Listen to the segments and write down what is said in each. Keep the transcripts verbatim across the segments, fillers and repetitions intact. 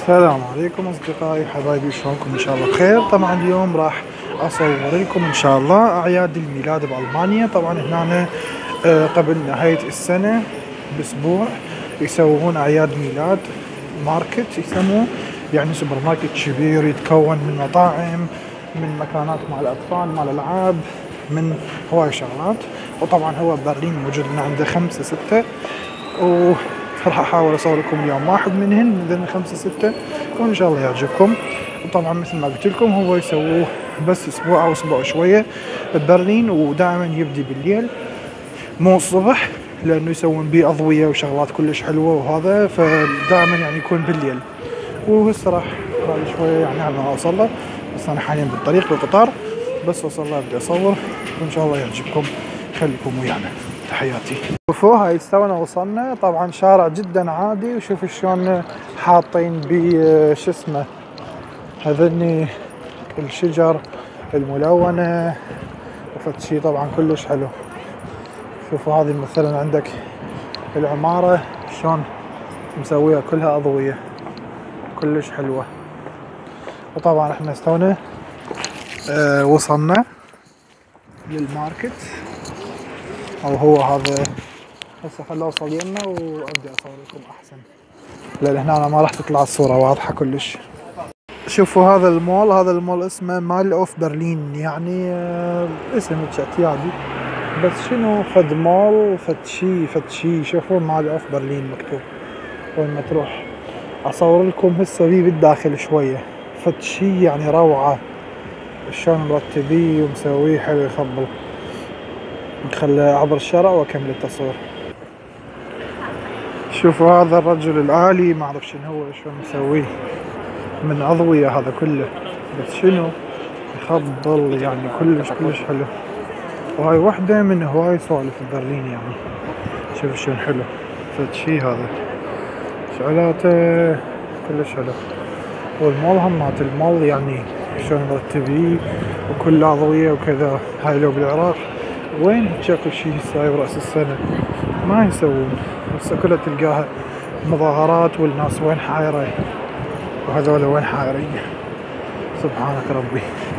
السلام عليكم اصدقائي حبايبي، شلونكم؟ ان شاء الله بخير. طبعا اليوم راح اصور لكم ان شاء الله اعياد الميلاد بالمانيا. طبعا هنا آه، قبل نهاية السنة باسبوع يسوون اعياد ميلاد، ماركت يسموه، يعني سوبر ماركت كبير يتكون من مطاعم، من مكانات مع الاطفال، مع الالعاب، من هواي شغلات. وطبعا هو ببرلين موجود من عنده خمسة ستة، وراح احاول اصور لكم اليوم واحد منهن من ذن الخمسة ستة، وان شاء الله يعجبكم. وطبعا مثل ما قلت لكم هو يسووه بس اسبوع او اسبوع شويه ببرلين، ودائما يبدي بالليل مو الصبح، لانه يسوون بيه اضويه وشغلات كلش حلوه وهذا، فدائما يعني يكون بالليل. وهسه راح بعد شويه يعني على ما اوصل له، بس انا حاليا بالطريق بالقطار، بس وصل له ابدا اصور، وان شاء الله يعجبكم. خليكم ويانا، تحياتي. شوفوا هاي استونا وصلنا. طبعا شارع جدا عادي، وشوف شلون حاطين بيه شو اسمه هذني الشجر الملونة وفد شي، طبعا كلش حلو. شوفوا هذه مثلا عندك العمارة شلون مسويها كلها أضوية، كلش حلوة. وطبعا احنا استونا اه وصلنا للماركت، او هو هذا. هسه خل اوصل يمنا وابدي اصور لكم احسن، لان هنا أنا ما راح تطلع الصورة واضحة كلش. شوفوا هذا المول، هذا المول اسمه مال اوف برلين، يعني آه اسم اعتيادي، بس شنو فد مول فد شي فد شي. شوفوا مال اوف برلين مكتوب. وين ما تروح اصور لكم هسه بيه بالداخل شوية، فد شي يعني روعة. شلون مرتبيه ومسويه حلو يخبل. نخلي عبر الشارع واكمل التصوير. شوفوا هذا الرجل الآلي، ما اعرف شنو هو، شلون مسويه من أضوية هذا كله، بس شنو يخبل يعني كلش كلش حلو. وهاي وحدة من هواي سوالف برلين يعني. شوف شلون حلو فد شي هذا، شغلاته كلش حلو. والمول همات المول يعني شلون مرتبيه وكل أضوية وكذا. هاي لو بالعراق وين هيك اكو شي هسه برأس السنة ما يسوون، هسه كلها تلقاها مظاهرات والناس وين حايرة، وهذول وين حايرين. سبحانك ربي،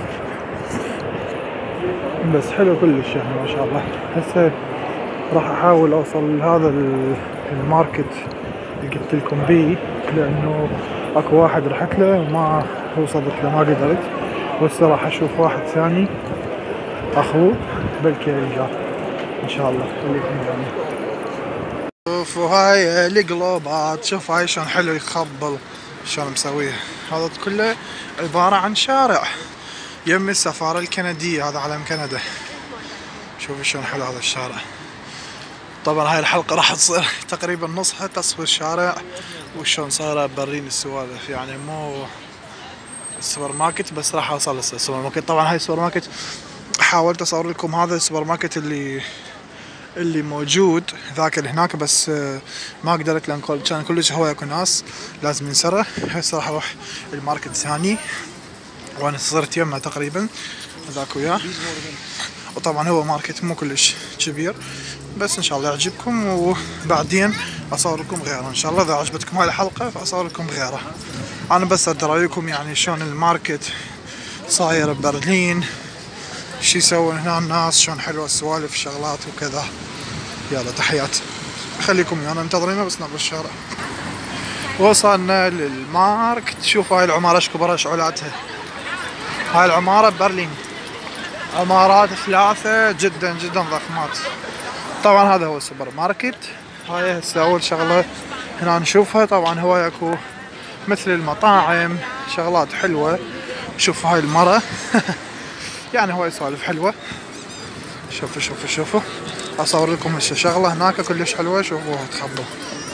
بس حلو كلش يعني ما شاء الله. هسه راح احاول اوصل لهذا الماركت اللي قلت لكم بيه، لانه اكو واحد رحت له وما وصلت له ما قدرت، وهسه راح اشوف واحد ثاني اخوه بلكي القاه ان شاء الله. خليكم معنا. شوفوا هاي القلوبات، شوف هاي شلون حلو يخبل، شلون مسويه. هذا كله عبارة عن شارع يم السفارة الكندية، هذا علم كندا. شوفوا شلون حلو هذا الشارع. طبعا هاي الحلقة راح تصير تقريبا نصها تصوير شارع وشلون صايرة برلين السوالف، يعني مو السوبر ماركت بس. راح اوصل للسوبر ماركت. طبعا هاي السوبر ماركت حاولت اصور لكم هذا السوبر ماركت اللي اللي موجود ذاك اللي هناك، بس ما قدرت لان كان كلش هواي اكو ناس لازم ينسره. هسه راح اروح الماركت الثاني وانا صرت يمه تقريبا هذاك وياه. وطبعا هو ماركت مو كلش كبير، بس ان شاء الله يعجبكم، وبعدين اصور لكم غيره ان شاء الله. اذا عجبتكم هاي الحلقه فاصور لكم غيره. انا بس ادري رايكم يعني شلون الماركت صاير ببرلين، شي يسوون هنا الناس، شلون حلوه السوالف الشغلات وكذا. يلا تحياتي، خليكم ويانا منتظرينه بس نبر الشارع. وصلنا للماركت. شوفوا هاي العمارة ايش كبرها شعلاتها. هاي العمارة ببرلين، عمارات ثلاثة جدا جدا ضخمات. طبعا هذا هو السوبر ماركت. هاي هسه اول شغلة هنا نشوفها. طبعا هو اكو مثل المطاعم شغلات حلوة. شوفوا هاي المرة يعني هواي سوالف حلوة. شوفوا شوفوا شوفوا اصور لكم هسه شغلة هناك كلش حلوة. شوفوها تخبوا.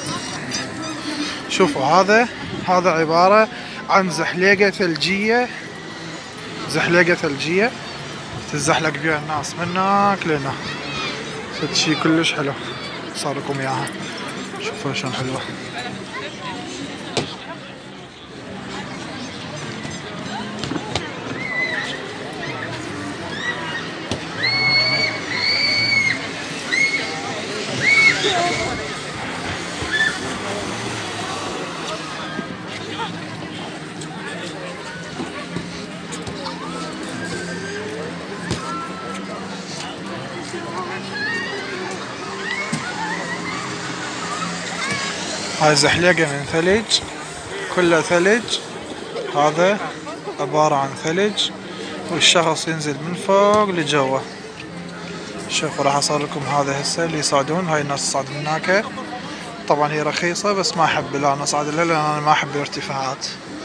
شوفوا هذا هذا عبارة عن زحليقة ثلجية، زحليقة ثلجية تزحلق بيها الناس من هناك لهنا. فد شي كلش حلو صار لكم اياها. شوفوا شلون حلوة. هاي زحليقة من ثلج، كلها ثلج. هذا عبارة عن ثلج والشخص ينزل من فوق لجوا. شوفوا راح اصور لكم هذا هسه اللي يصعدون. هاي الناس تصعد من هناك. طبعا هي رخيصة بس ما احب لا انا اصعد لها لان انا ما احب الارتفاعات،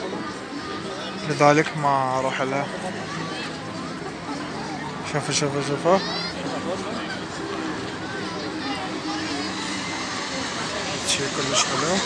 لذلك ما اروح لها. شوفوا شوفوا شوفوا شي كلش حلو.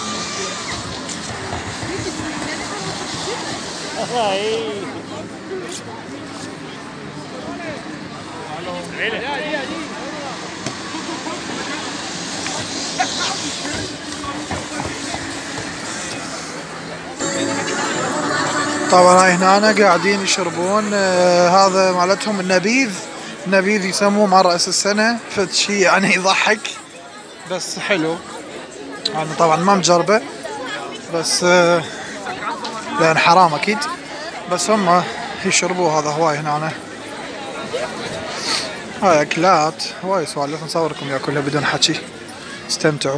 طبعا هاي هنا قاعدين يشربون آه هذا مالتهم النبيذ. نبيذ يسموه مع رأس السنة، فد شي يعني يضحك بس حلو. انا يعني طبعا ما مجربه بس آه لان حرام اكيد، بس هم يشربوه هذا هواي هنا. هاي اكلات هواي سوالف نصوركم اياها كلها بدون حكي، استمتعوا.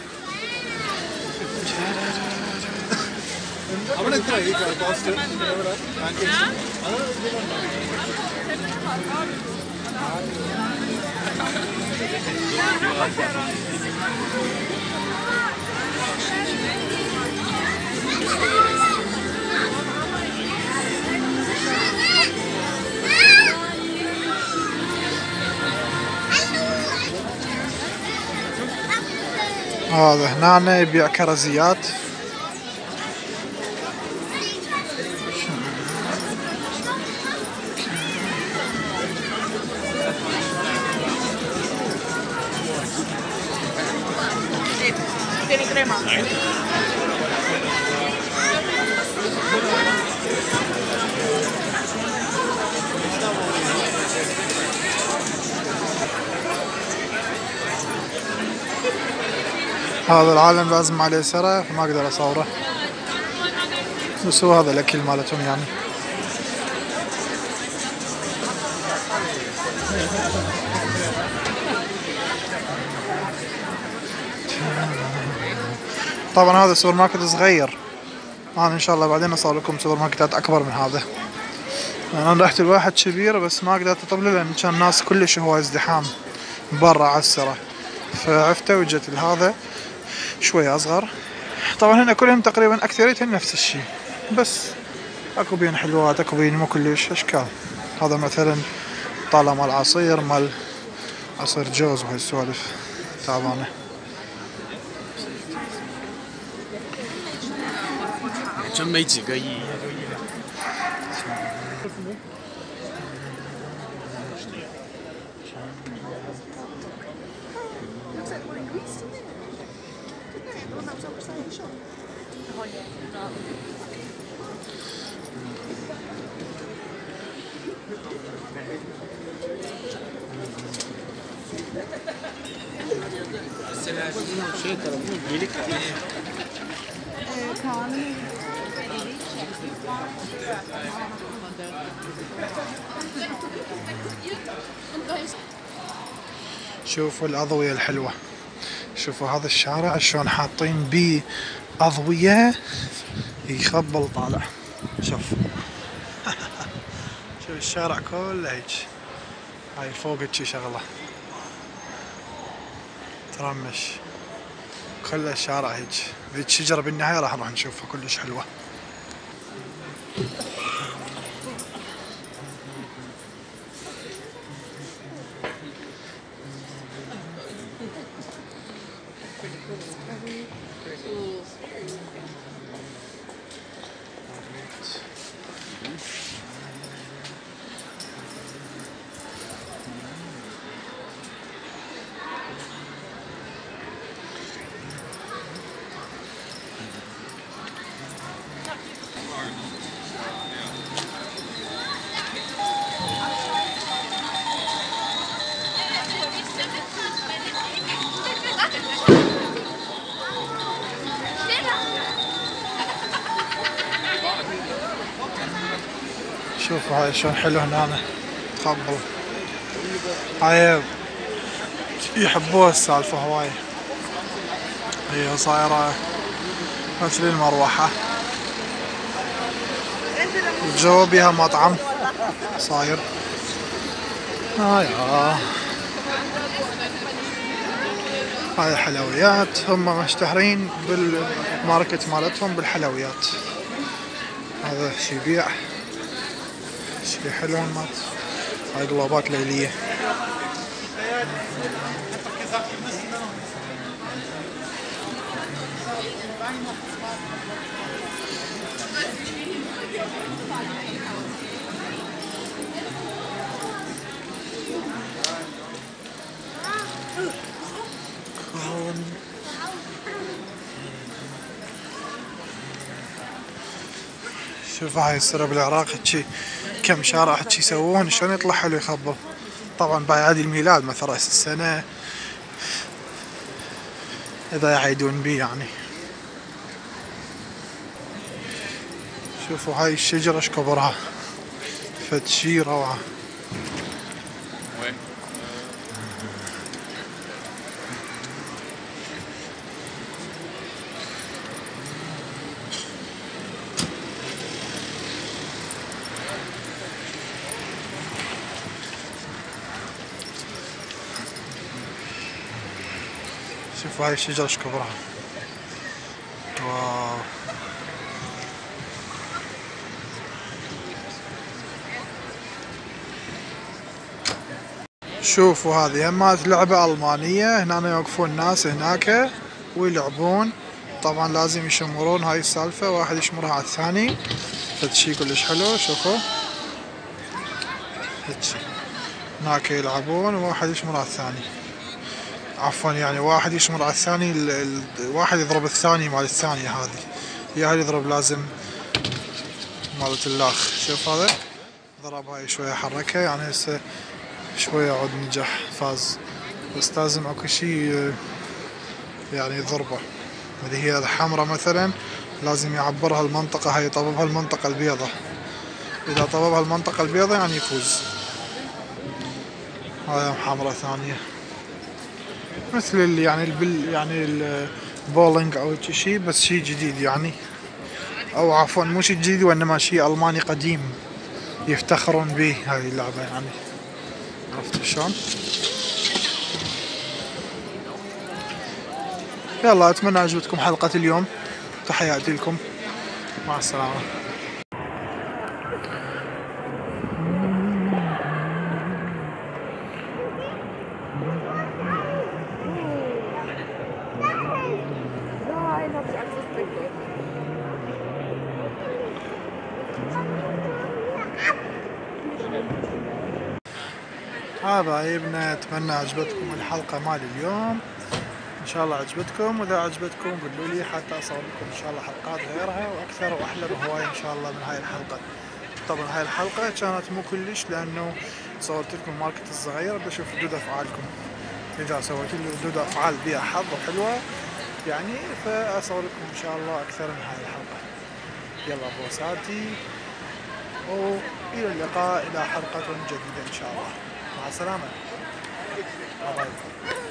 هذا هنا يبيع كرزيات. هذا العالم لازم عليه سرة فما اقدر اصوره، بس هو هذا الاكل مالتهم يعني. طبعا هذا سوبر ماركت صغير، انا ان شاء الله بعدين اصور لكم سوبر ماركتات اكبر من هذا. انا رحت لواحد كبير بس ما قدرت اطبله لان كان الناس كلش هواي ازدحام برا على السرة، فعفته وجت لهذا شوية اصغر. طبعا هنا كلهم تقريبا اكثريتهم نفس الشيء، بس اكو بين حلوات اكو بين مو كلش اشكال. هذا مثلا طالع مال عصير مال عصير جوز وهاي السوالف تعبانة. شوفوا الأضوية الحلوة، شوفوا هذا الشارع شلون حاطين بيه أضوية يخبل طالع. شوف شوف الشارع كله هيك، هاي فوق هيك شغلة ترمش، كل الشارع هيك. ذيك شجرة بالنهاية راح نروح نشوفها كلش حلوة. شوفوا هاي شلون حلو هنا تخبل. هاي يحبوها السالفة هواي. هي صايرة مثل المروحة، الجو بها مطعم صاير. آه يا هاي حلويات، هم مشتهرين بالماركت مالتهم بالحلويات. هذا شي يبيع شي حلو مات. هاي قلوبات ليلية. شوف هاي السنة بالعراق هيجي كم شارع هيجي يسوون شلون يطلع حلو يخبر. طبعا بأعياد الميلاد مثل رأس السنة إذا يعيدون بي يعني. شوفوا هاي الشجرة ايش كبرها، فد شي روعة. شوفوا هاي الشجرة ايش كبرها، واو. شوفوا هذه همات لعبة ألمانية، هنا يوقفون ناس هناك ويلعبون. طبعا لازم يشمرون هاي السالفة، واحد يشمرها على الثاني، فد شي كلش حلو. شوفوا هيجي هناك يلعبون وواحد يشمر على الثاني، عفوا يعني واحد يشمر على الثاني، ال... ال... واحد يضرب الثاني مال الثانية هذه، يا هل يضرب لازم مالت اللاخ. شوف هذا ضرب هاي شوية حركة يعني هسه شوية عود نجح فاز، بس لازم اكو شي يعني ضربة. هذه هي حمرة مثلا لازم يعبرها المنطقة، هاي يطببها المنطقة البيضة، إذا طببها المنطقة البيضة يعني يفوز. هاي حمرة ثانية مثل اللي يعني البل يعني البولينج او شي، بس شي جديد يعني، او عفوا مو شي جديد وانما شي الماني قديم يفتخرون به هاي اللعبة يعني. عرفت شلون؟ يلا اتمنى عجبتكم حلقة اليوم، تحياتي لكم، مع السلامة. حبايبنا اتمنى عجبتكم الحلقة مال اليوم، ان شاء الله عجبتكم، واذا عجبتكم قولوا لي حتى اصور لكم ان شاء الله حلقات غيرها واكثر واحلى بهواية ان شاء الله من هاي الحلقة. طبعا هاي الحلقة كانت مو كلش لانه صورت لكم الماركت الصغير بشوف ردود افعالكم، اذا سويت لي ردود افعال بها حظ وحلوة يعني فاصور لكم ان شاء الله اكثر من هاي الحلقة. يلا بوساتي والى اللقاء الى حلقة جديدة ان شاء الله، مع السلامة.